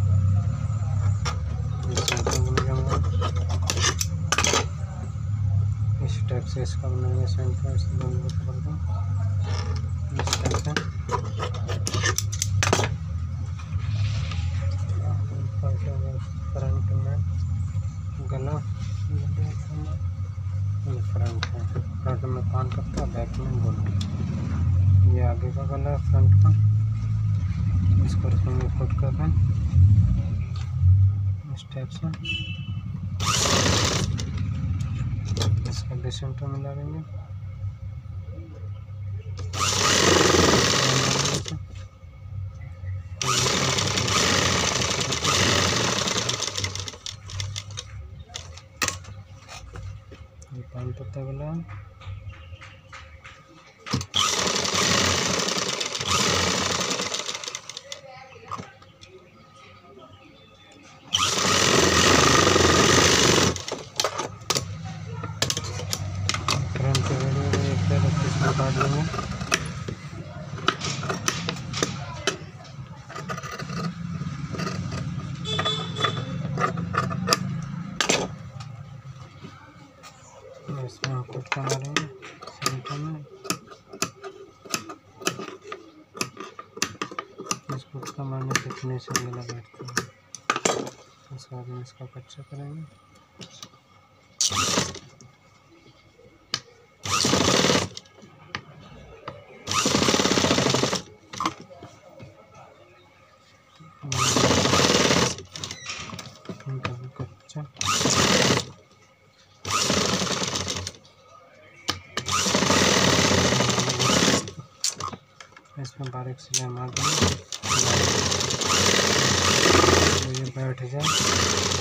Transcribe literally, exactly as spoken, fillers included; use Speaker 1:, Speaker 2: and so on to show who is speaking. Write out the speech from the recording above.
Speaker 1: इस टाइप से इसका बनाएंगे सेंटर, इस दोनों को पकड़ दो इस टाइप से फ्रंट में गला, ये फ्रंट है, फ्रंट में कान पत्ता, बैक में गोला। ये आगे का गला है फ्रंट का, इसको रखेंगे फुट कर रहे हैं इस टाइप से, इसका भी सेंटर मिला देंगे। ये पान पत्ता गला है, फ्रंट के वीडियो एक तरह इसमें काट देंगे। इसमें हम फुटका मारेंगे सेंटर में, इस फुटका मारने से फिनिशिंग गला बैठता है। उसके बाद में इसका कच्चा करेंगे। कच्चा इसमें बारीक सिलाई मार देंगे, ये बैठ जाए।